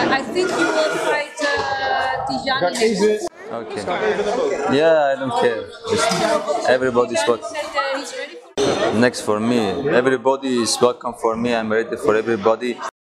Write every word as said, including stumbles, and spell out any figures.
I think you will fight uh, Tijani next. Okay. Yeah, I don't care. Just everybody's Tijani welcome. said uh, he's ready for Next for me. Everybody is welcome for me. I'm ready for everybody.